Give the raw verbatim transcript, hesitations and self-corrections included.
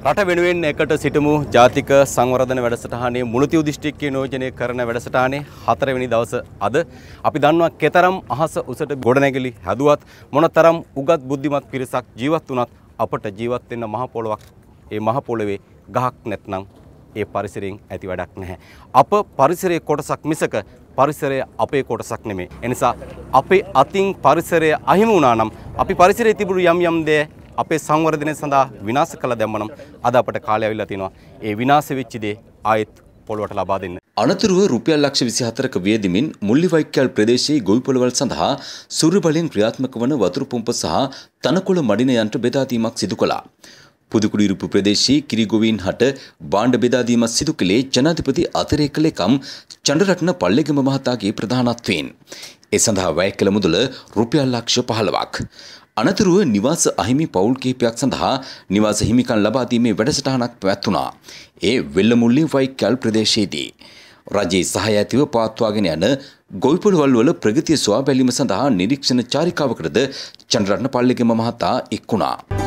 රට වෙනුවෙන් එකට සිටමු ජාතික සංවර්ධන වැඩසටහනේ මුණුතිව් දිස්ත්‍රික්කයේ නියෝජනය කරන වැඩසටහනේ හතරවෙනි දවස අද අපි දන්නවා කෙතරම් අහස උසට ගොඩනැගිලි හැදුවත් මොනතරම් උගත් බුද්ධිමත් පිරිසක් ජීවත් වුණත් අපට ජීවත් වෙන්න මහ පොළොවක් ඒ මහ පොළවේ ගහක් නැත්නම් ඒ පරිසරයෙන් ඇති වැඩක් නැහැ. අප පරිසරයේ කොටසක් මිසක පරිසරය අපේ කොටසක් නෙමෙයි. ඒ නිසා අපේ අතින් පරිසරය අහිමි වුණා නම් අපි පරිසරයේ තිබුණු යම් යම් දේ අපේ සංවර්ධනය සඳහා විනාශ කළ දැම්මනම් අද අපට කාලය අවිල්ලා තිනවා. ඒ විනාශ වෙච්ච දේ ආයෙත් පොළොවට ලබා දෙන්න. අනතුරුව රුපියල් ලක්ෂ විසිහතරක වියදමින් මුල්ලිවයික්කල් ප්‍රදේශයේ ගොවි පොළවල් සඳහා සූර්ය බලයෙන් ක්‍රියාත්මක වන වතුර පොම්ප සහ තනකොළ මඩින යන්ත්‍ර බෙදා දීමක් සිදු කළා. පුදුකුඩිරුපු ප්‍රදේශයේ කිරිගොවීන් හට භාණ්ඩ බෙදා දීමක් සිදු කළේ ජනාධිපති අතිරේක ලේකම් චන්ද්‍රරත්න පල්ලේගම මහතාගේ ප්‍රධානත්වයෙන්. ඒ සඳහා වැය කළ මුදල රුපියල් ලක්ෂ පහළොවක්. අනතුරුව නිවාස අහිමි පවුල් කිහිපයක් සඳහා නිවාස හිමිකම් ලබා දීමේ වැඩසටහනක් පැවැත්වුණා. ඒ වෙල්ලමුල්ලි වයිකල් ප්‍රදේශයේදී රජයේ සහාය ඇතිව පවත්වාගෙන යන ගොවිපොළවල් වල ප්‍රගතිය සොයා බැලීම සඳහා නිරීක්ෂණ චාරිකාවකටද චන්ද්‍රරත්න පල්ලේගම මහතා එක් වුණා.